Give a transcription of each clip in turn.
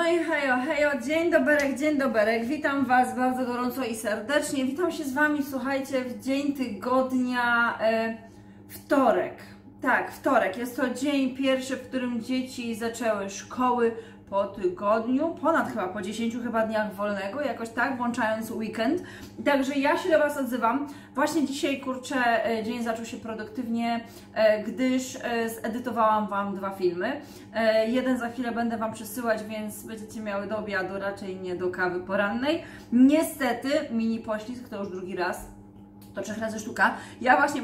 No i hejo, hejo, dzień doberek, witam Was bardzo gorąco i serdecznie. Witam się z Wami, słuchajcie, w dzień tygodnia, wtorek. Tak, wtorek. Jest to dzień pierwszy, w którym dzieci zaczęły szkoły po tygodniu, ponad chyba po 10 chyba dniach wolnego, jakoś tak, włączając weekend. Także ja się do Was odzywam. Właśnie dzisiaj, kurczę, dzień zaczął się produktywnie, gdyż zedytowałam Wam 2 filmy. Jeden za chwilę będę Wam przesyłać, więc będziecie miały do obiadu, raczej nie do kawy porannej. Niestety, mini poślizg, to już drugi raz, to 3 razy sztuka. Ja właśnie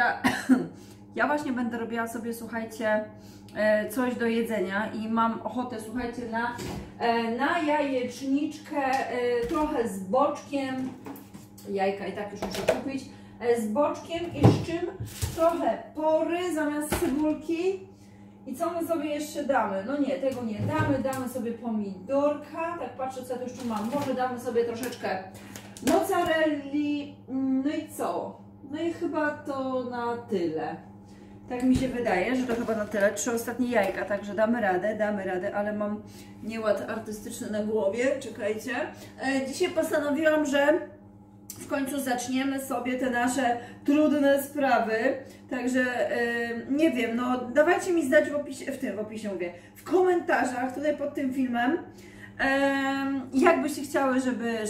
będę robiła sobie, słuchajcie, coś do jedzenia i mam ochotę, słuchajcie, na jajeczniczkę, trochę z boczkiem, jajka i tak już muszę kupić, z boczkiem i z czym? Trochę pory zamiast cebulki. I co my sobie jeszcze damy? No nie, tego nie damy, damy sobie pomidorka, tak patrzę, co ja tu jeszcze mam, może damy sobie troszeczkę mozzarelli, no i co? No i chyba to na tyle. Tak mi się wydaje, że to chyba na tyle. 3 ostatnie jajka, także damy radę, ale mam nieład artystyczny na głowie, czekajcie. Dzisiaj postanowiłam, że w końcu zaczniemy sobie te nasze trudne sprawy, także nie wiem, no dawajcie mi znać w komentarzach tutaj pod tym filmem, jak byście chciały,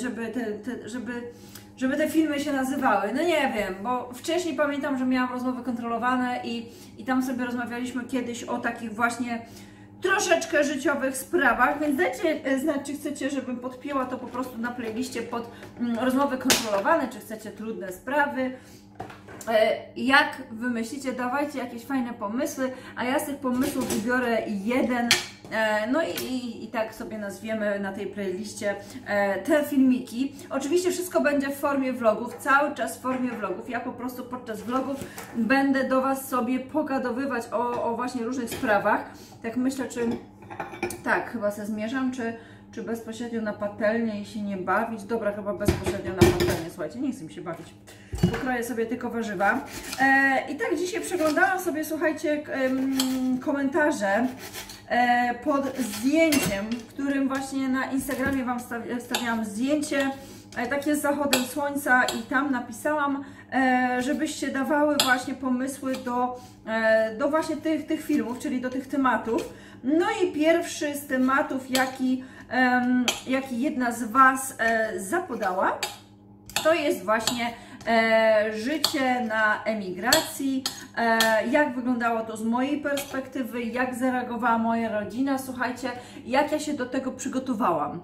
żeby te filmy się nazywały. No nie wiem, bo wcześniej pamiętam, że miałam rozmowy kontrolowane i tam sobie rozmawialiśmy kiedyś o takich właśnie troszeczkę życiowych sprawach, więc dajcie znać, czy chcecie, żebym podpięła to po prostu na playliście pod rozmowy kontrolowane, czy chcecie trudne sprawy. Jak wymyślicie, dawajcie jakieś fajne pomysły, a ja z tych pomysłów wybiorę jeden. No i tak sobie nazwiemy na tej playliście te filmiki. Oczywiście wszystko będzie w formie vlogów, cały czas w formie vlogów. Ja po prostu podczas vlogów będę do Was sobie pogadowywać o właśnie różnych sprawach. Tak myślę, czy tak, chyba se zmierzam, czy bezpośrednio na patelnię i się nie bawić. Dobra, chyba bezpośrednio na patelnię, słuchajcie, nie chcę mi się bawić. Pokroję sobie tylko warzywa. I tak dzisiaj przeglądałam sobie, słuchajcie, komentarze pod zdjęciem, w którym właśnie na Instagramie Wam wstawiałam zdjęcie, takie z zachodem słońca i tam napisałam, żebyście dawały właśnie pomysły do właśnie tych filmów, czyli do tych tematów. No i pierwszy z tematów, jaki jedna z Was zapodała, to jest właśnie życie na emigracji, jak wyglądało to z mojej perspektywy, jak zareagowała moja rodzina, słuchajcie, jak ja się do tego przygotowałam.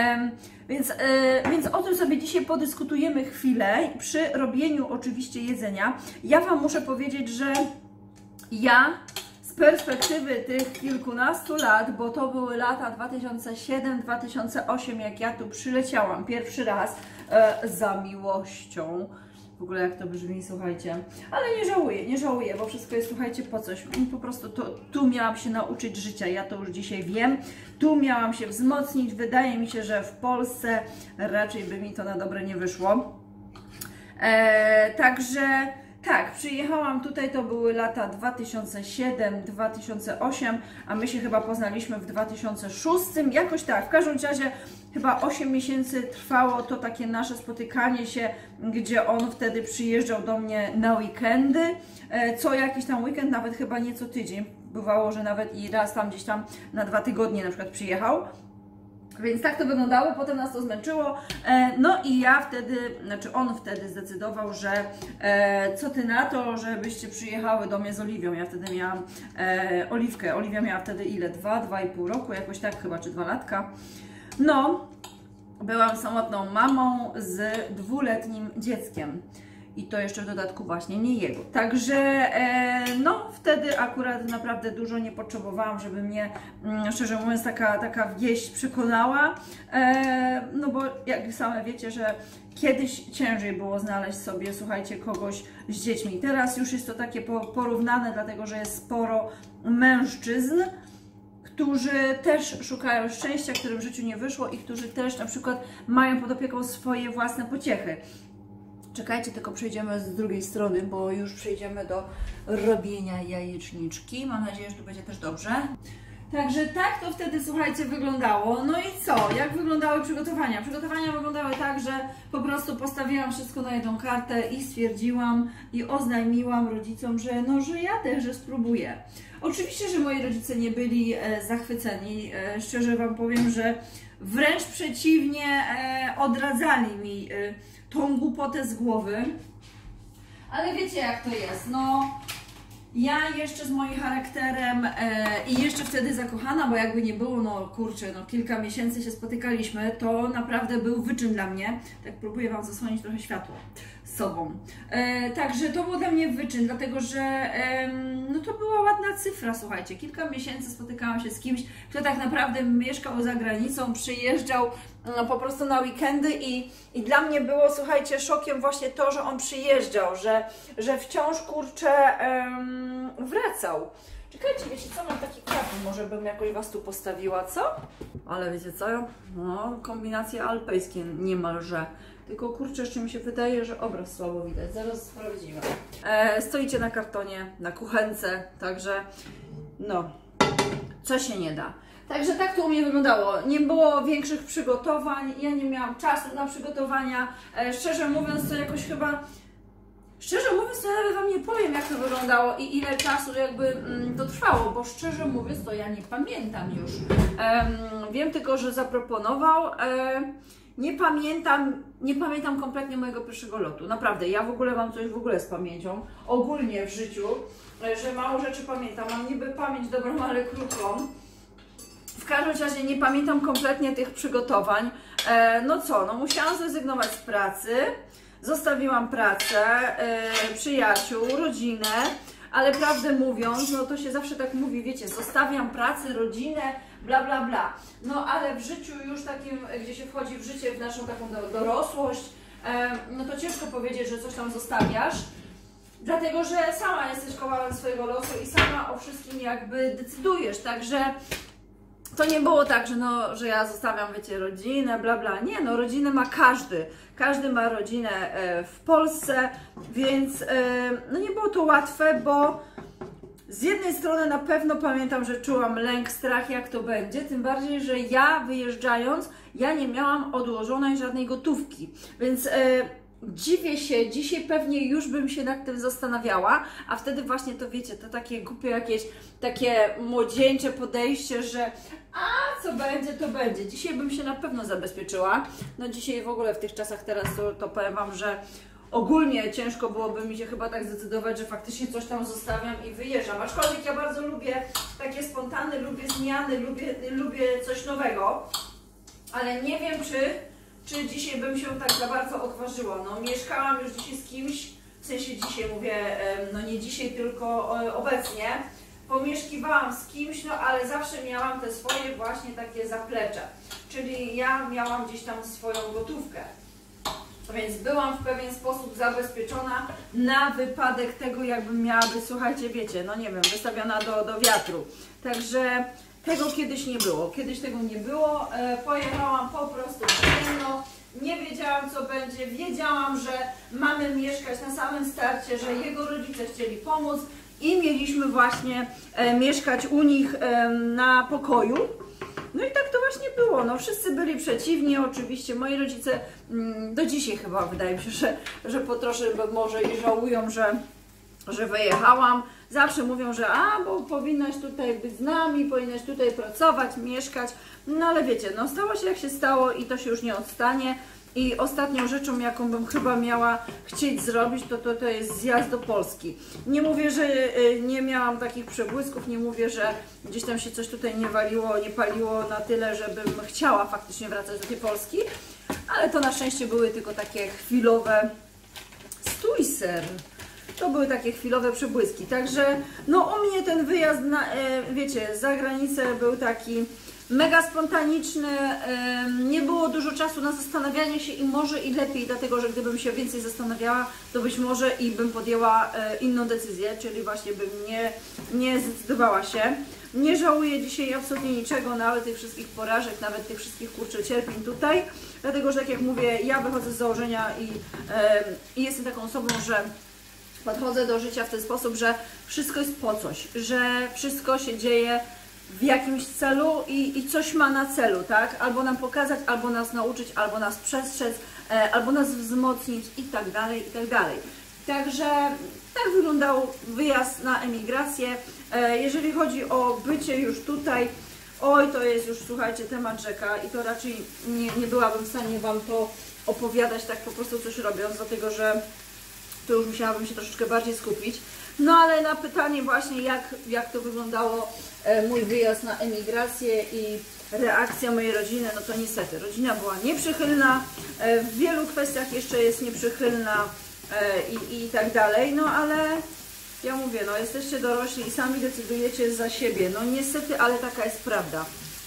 Więc o tym sobie dzisiaj podyskutujemy chwilę, przy robieniu oczywiście jedzenia. Ja Wam muszę powiedzieć, że ja z perspektywy tych kilkunastu lat, bo to były lata 2007-2008, jak ja tu przyleciałam pierwszy raz za miłością. W ogóle jak to brzmi, słuchajcie. Ale nie żałuję, bo wszystko jest, słuchajcie, po coś. Po prostu tu miałam się nauczyć życia, ja to już dzisiaj wiem. Tu miałam się wzmocnić. Wydaje mi się, że w Polsce raczej by mi to na dobre nie wyszło. Także tak, przyjechałam tutaj, to były lata 2007-2008, a my się chyba poznaliśmy w 2006, jakoś tak, w każdym razie chyba 8 miesięcy trwało to takie nasze spotykanie się, gdzie on wtedy przyjeżdżał do mnie na weekendy, co jakiś tam weekend, nawet chyba nie co tydzień, bywało, że nawet i raz tam gdzieś tam na 2 tygodnie na przykład przyjechał. Więc tak to wyglądało, potem nas to zmęczyło, no i ja wtedy, znaczy on wtedy zdecydował, że co Ty na to, żebyście przyjechały do mnie z Oliwią. Ja wtedy miałam Oliwkę, Oliwia miała wtedy ile? 2,5 roku, jakoś tak chyba, czy 2 latka. No, byłam samotną mamą z 2-letnim dzieckiem. I to jeszcze w dodatku właśnie nie jego. Także no wtedy akurat naprawdę dużo nie potrzebowałam, żeby mnie, szczerze mówiąc, taka wieść przekonała. No bo jak same wiecie, że kiedyś ciężej było znaleźć sobie, słuchajcie, kogoś z dziećmi. Teraz już jest to takie porównane, dlatego że jest sporo mężczyzn, którzy też szukają szczęścia, którym w życiu nie wyszło i którzy też na przykład mają pod opieką swoje własne pociechy. Czekajcie, tylko przejdziemy z drugiej strony, bo już przejdziemy do robienia jajeczniczki. Mam nadzieję, że tu będzie też dobrze. Także tak to wtedy, słuchajcie, wyglądało. No i co? Jak wyglądały przygotowania? Przygotowania wyglądały tak, że po prostu postawiłam wszystko na jedną kartę i stwierdziłam i oznajmiłam rodzicom, że no, że jadę, że spróbuję. Oczywiście, że moi rodzice nie byli zachwyceni. Szczerze Wam powiem, że wręcz przeciwnie, odradzali mi tą głupotę z głowy. Ale wiecie, jak to jest, no... Ja jeszcze z moim charakterem i jeszcze wtedy zakochana, bo jakby nie było, no kurczę, no kilka miesięcy się spotykaliśmy, to naprawdę był wyczyn dla mnie. Tak próbuję Wam zasłonić trochę światło z sobą. Także to był dla mnie wyczyn, dlatego że no to była ładna cyfra, słuchajcie. Kilka miesięcy spotykałam się z kimś, kto tak naprawdę mieszkał za granicą, przyjeżdżał no, po prostu na weekendy i dla mnie było, słuchajcie, szokiem właśnie to, że on przyjeżdżał, że wciąż, kurczę, wracał. Czekajcie, wiecie co, mam taki kwiat, może bym jakoś Was tu postawiła, co? Ale wiecie co, no, kombinacje alpejskie niemalże. Tylko kurczę, jeszcze mi się wydaje, że obraz słabo widać, zaraz sprawdzimy. Stoicie na kartonie, na kuchence, także no, co się nie da. Także tak to u mnie wyglądało. Nie było większych przygotowań, ja nie miałam czasu na przygotowania. Szczerze mówiąc, to jakoś chyba... Szczerze mówiąc, to ja nawet Wam nie powiem, jak to wyglądało i ile czasu jakby to trwało, bo szczerze mówiąc, to ja nie pamiętam już. Wiem tylko, że zaproponował. Nie pamiętam kompletnie mojego pierwszego lotu. Naprawdę, ja w ogóle mam coś w ogóle z pamięcią. Ogólnie w życiu, że mało rzeczy pamiętam. Mam niby pamięć dobrą, ale krótką. W każdym razie nie pamiętam kompletnie tych przygotowań. No co, no musiałam zrezygnować z pracy. Zostawiłam pracę, przyjaciół, rodzinę, ale prawdę mówiąc, no to się zawsze tak mówi, wiecie, zostawiam pracę, rodzinę, bla bla bla. No ale w życiu już takim, gdzie się wchodzi w życie, w naszą taką dorosłość, no to ciężko powiedzieć, że coś tam zostawiasz, dlatego że sama jesteś kowalem swojego losu i sama o wszystkim jakby decydujesz, także... To nie było tak, że, no, że ja zostawiam, wiecie, rodzinę, bla bla. Nie, no rodzinę ma każdy. Każdy ma rodzinę w Polsce, więc no nie było to łatwe, bo z jednej strony na pewno pamiętam, że czułam lęk, strach, jak to będzie, tym bardziej, że ja wyjeżdżając, ja nie miałam odłożonej żadnej gotówki, więc dziwię się, dzisiaj pewnie już bym się nad tym zastanawiała, a wtedy właśnie to wiecie, to takie głupie jakieś takie młodzieńcze podejście, że a co będzie, to będzie. Dzisiaj bym się na pewno zabezpieczyła. No dzisiaj w ogóle w tych czasach teraz to powiem Wam, że ogólnie ciężko byłoby mi się chyba tak zdecydować, że faktycznie coś tam zostawiam i wyjeżdżam. Aczkolwiek ja bardzo lubię takie spontane, lubię zmiany, lubię coś nowego, ale nie wiem, czy dzisiaj bym się tak za bardzo odważyła. No mieszkałam już dzisiaj z kimś, w sensie dzisiaj mówię, no nie dzisiaj, tylko obecnie, pomieszkiwałam z kimś, no ale zawsze miałam te swoje właśnie takie zaplecze, czyli ja miałam gdzieś tam swoją gotówkę, więc byłam w pewien sposób zabezpieczona na wypadek tego, jakbym miała być, słuchajcie, wiecie, no nie wiem, wystawiona do wiatru, także tego kiedyś nie było, tego nie było, pojechałam po prostu ciemno, nie wiedziałam co będzie, wiedziałam, że mamy mieszkać na samym starcie, że jego rodzice chcieli pomóc i mieliśmy właśnie mieszkać u nich na pokoju. No i tak to właśnie było, no wszyscy byli przeciwni, oczywiście moi rodzice do dzisiaj chyba wydaje mi się, że po trosze może i żałują, że wyjechałam. Zawsze mówią, że bo powinnaś tutaj być z nami, powinnaś tutaj pracować, mieszkać, no ale wiecie, no stało się jak się stało i to się już nie odstanie. I ostatnią rzeczą, jaką bym chyba miała chcieć zrobić, to jest zjazd do Polski. Nie mówię, że nie miałam takich przebłysków, nie mówię, że gdzieś tam się coś tutaj nie waliło, nie paliło na tyle, żebym chciała faktycznie wracać do tej Polski, ale to na szczęście były tylko takie chwilowe... Stój, ser! To były takie chwilowe przebłyski, także no u mnie ten wyjazd wiecie, za granicę był taki mega spontaniczny, nie było dużo czasu na zastanawianie się i może i lepiej, dlatego że gdybym się więcej zastanawiała, to być może i bym podjęła inną decyzję, czyli właśnie bym nie zdecydowała się. Nie żałuję dzisiaj absolutnie niczego, nawet tych wszystkich porażek, nawet tych wszystkich kurczę cierpień tutaj, dlatego że tak jak mówię, ja wychodzę z założenia i jestem taką osobą, że podchodzę do życia w ten sposób, że wszystko jest po coś, że wszystko się dzieje w jakimś celu i coś ma na celu, tak? Albo nam pokazać, albo nas nauczyć, albo nas przestrzec, albo nas wzmocnić i tak dalej, i tak dalej. Także tak wyglądał wyjazd na emigrację. Jeżeli chodzi o bycie już tutaj, oj, to jest już, słuchajcie, temat rzeka i to raczej nie byłabym w stanie Wam to opowiadać tak po prostu coś robiąc, dlatego że to już musiałabym się troszeczkę bardziej skupić. No ale na pytanie właśnie, jak to wyglądało mój wyjazd na emigrację i reakcja mojej rodziny, no to niestety rodzina była nieprzychylna, w wielu kwestiach jeszcze jest nieprzychylna i tak dalej, no ale ja mówię, no jesteście dorośli i sami decydujecie za siebie, no niestety, ale taka jest prawda.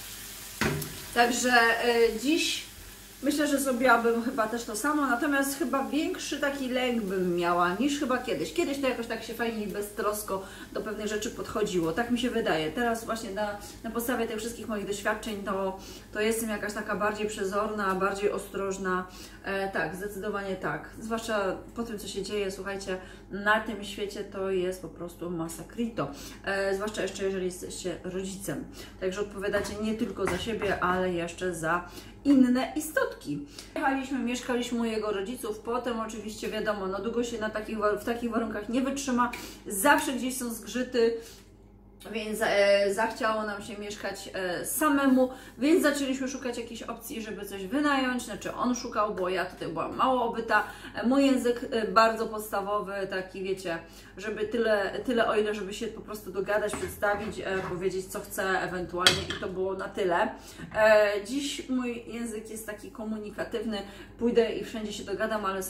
Także dziś myślę, że zrobiłabym chyba też to samo, natomiast chyba większy taki lęk bym miała niż chyba kiedyś. Kiedyś to jakoś tak się fajnie i beztrosko do pewnych rzeczy podchodziło, tak mi się wydaje. Teraz właśnie na podstawie tych wszystkich moich doświadczeń to jestem jakaś taka bardziej przezorna, bardziej ostrożna. Tak, zdecydowanie tak. Zwłaszcza po tym, co się dzieje, słuchajcie, na tym świecie to jest po prostu masakrito. Zwłaszcza jeszcze jeżeli jesteście rodzicem. Także odpowiadacie nie tylko za siebie, ale jeszcze za inne istotki. Mieszkaliśmy u jego rodziców, potem oczywiście wiadomo, no długo się w takich warunkach nie wytrzyma, zawsze gdzieś są zgrzyty, więc zachciało nam się mieszkać samemu, więc zaczęliśmy szukać jakiejś opcji, żeby coś wynająć, znaczy on szukał, bo ja tutaj byłam mało obyta, mój język bardzo podstawowy, taki wiecie, żeby tyle o ile, żeby się po prostu dogadać, przedstawić, powiedzieć co chcę ewentualnie i to było na tyle. Dziś mój język jest taki komunikatywny, pójdę i wszędzie się dogadam, ale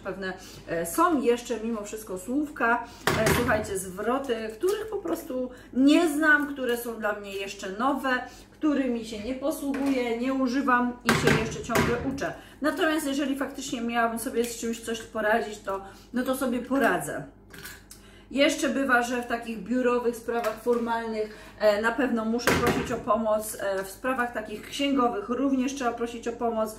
są jeszcze mimo wszystko słówka, słuchajcie, zwroty, których po prostu nie znam, które są dla mnie jeszcze nowe, którymi się nie posługuję, nie używam i się jeszcze ciągle uczę. Natomiast jeżeli faktycznie miałabym sobie z czymś coś poradzić, to sobie poradzę. Jeszcze bywa, że w takich biurowych sprawach formalnych na pewno muszę prosić o pomoc, w sprawach takich księgowych również trzeba prosić o pomoc,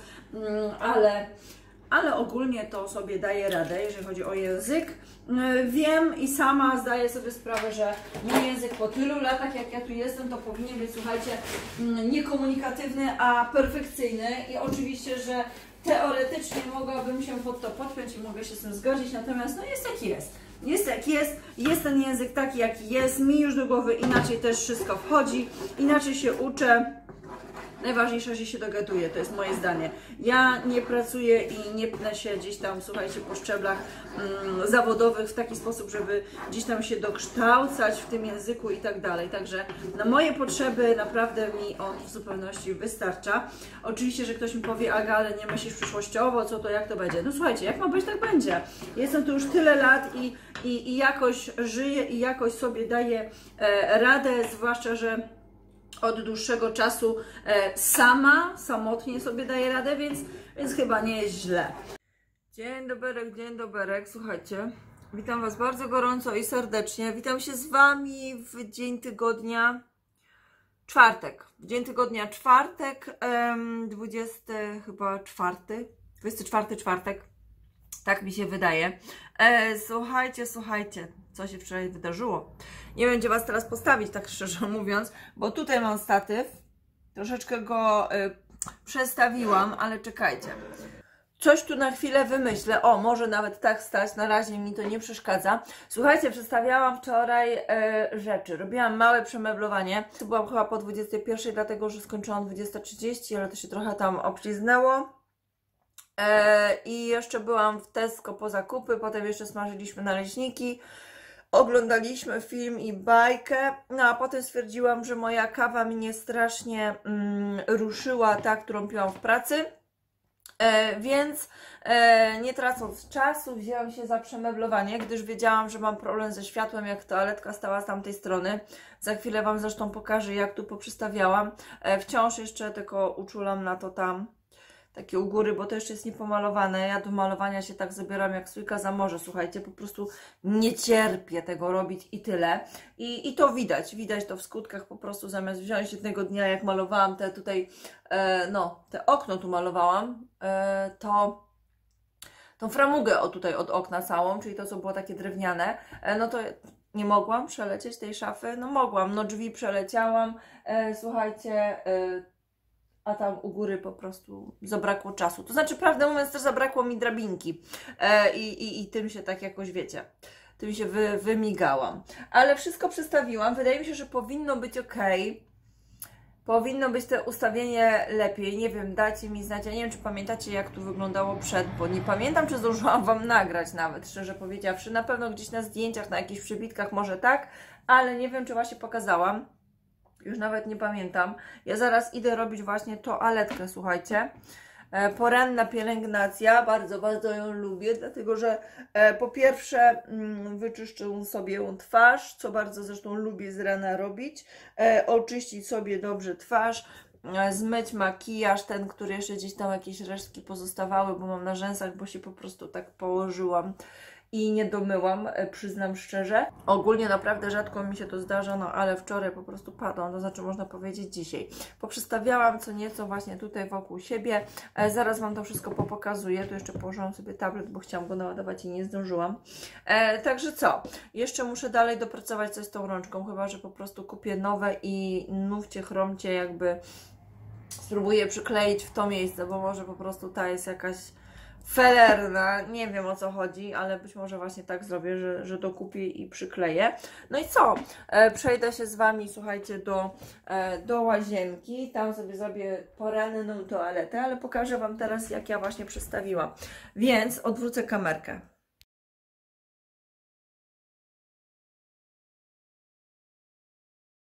ale ogólnie to sobie daję radę, jeżeli chodzi o język. Wiem i sama zdaję sobie sprawę, że mój język po tylu latach, jak ja tu jestem, to powinien być, słuchajcie, nie komunikatywny, a perfekcyjny i oczywiście, że teoretycznie mogłabym się pod to podpiąć i mogę się z tym zgodzić, natomiast no jest jak jest. Jest jak jest ten język taki jaki jest, mi już do głowy inaczej też wszystko wchodzi, inaczej się uczę. Najważniejsze, że się dogaduję, to jest moje zdanie. Ja nie pracuję i nie pnę się gdzieś tam, słuchajcie, po szczeblach zawodowych w taki sposób, żeby gdzieś tam się dokształcać w tym języku i tak dalej. Także na moje potrzeby naprawdę mi on w zupełności wystarcza. Oczywiście, że ktoś mi powie, Aga, ale nie myślisz przyszłościowo, co to, jak to będzie? No słuchajcie, jak ma być, tak będzie. Jestem tu już tyle lat i jakoś żyję i jakoś sobie daję radę, zwłaszcza, że od dłuższego czasu samotnie sobie daję radę, więc chyba nie jest źle. Dzień dobry, słuchajcie, witam Was bardzo gorąco i serdecznie. Witam się z Wami w dzień tygodnia czwartek. Dzień tygodnia czwartek, 24 czwartek, tak mi się wydaje. Słuchajcie, co się wczoraj wydarzyło. Nie wiem, gdzie Was teraz postawić, tak szczerze mówiąc, bo tutaj mam statyw, troszeczkę go przestawiłam, ale czekajcie. Coś tu na chwilę wymyślę, może nawet tak stać, na razie mi to nie przeszkadza. Słuchajcie, przedstawiałam wczoraj rzeczy, robiłam małe przemeblowanie. To byłam chyba po 21, dlatego że skończyłam 20:30, ale to się trochę tam obśliznęło. I jeszcze byłam w Tesco po zakupy, potem jeszcze smażyliśmy naleśniki, oglądaliśmy film i bajkę, no a potem stwierdziłam, że moja kawa mnie strasznie ruszyła, ta, którą piłam w pracy, więc nie tracąc czasu wzięłam się za przemeblowanie, gdyż wiedziałam, że mam problem ze światłem, jak toaletka stała z tamtej strony. Za chwilę Wam zresztą pokażę, jak tu poprzystawiałam. Wciąż jeszcze tylko uczulam na to tam takie u góry, bo to jeszcze jest niepomalowane. Ja do malowania się tak zabieram jak sójka za morze, słuchajcie, po prostu nie cierpię tego robić i tyle. I to widać to w skutkach, po prostu zamiast wziąć jednego dnia, jak malowałam te tutaj, te okno tu malowałam, tą framugę tutaj od okna całą, czyli to, co było takie drewniane, no to nie mogłam przelecieć tej szafy. No mogłam, no drzwi przeleciałam, słuchajcie, a tam u góry po prostu zabrakło czasu. To znaczy, prawdę mówiąc, też zabrakło mi drabinki i tym się tak jakoś, wiecie, tym się wymigałam. Ale wszystko przestawiłam. Wydaje mi się, że powinno być ok. Powinno być to ustawienie lepiej. Nie wiem, dajcie mi znać. Ja nie wiem, czy pamiętacie, jak tu wyglądało przed, bo nie pamiętam, czy zdążyłam Wam nagrać nawet, szczerze powiedziawszy. Na pewno gdzieś na zdjęciach, na jakichś przybitkach może tak, ale nie wiem, czy właśnie pokazałam. Już nawet nie pamiętam. Ja zaraz idę robić właśnie toaletkę, słuchajcie. Poranna pielęgnacja, bardzo, bardzo ją lubię, dlatego że po pierwsze wyczyszczę sobie twarz, co bardzo zresztą lubię z rana robić, oczyścić sobie dobrze twarz, zmyć makijaż, ten, który jeszcze gdzieś tam jakieś resztki pozostawały, bo mam na rzęsach, bo się po prostu tak położyłam i nie domyłam, przyznam szczerze. Ogólnie naprawdę rzadko mi się to zdarza, no ale wczoraj po prostu padłam, to znaczy można powiedzieć dzisiaj. Poprzestawiałam co nieco właśnie tutaj wokół siebie. Zaraz Wam to wszystko popokazuję. Tu jeszcze położyłam sobie tablet, bo chciałam go naładować i nie zdążyłam. Także co? Jeszcze muszę dalej dopracować coś z tą rączką, chyba że po prostu kupię nowe i nówcie, chromcie, jakby spróbuję przykleić w to miejsce, bo może po prostu ta jest jakaś felerna, nie wiem o co chodzi, ale być może właśnie tak zrobię, że to kupię i przykleję. No i co? Przejdę się z Wami, słuchajcie, do łazienki, tam sobie zrobię poranną toaletę, ale pokażę Wam teraz, jak ja właśnie przestawiłam. Więc odwrócę kamerkę.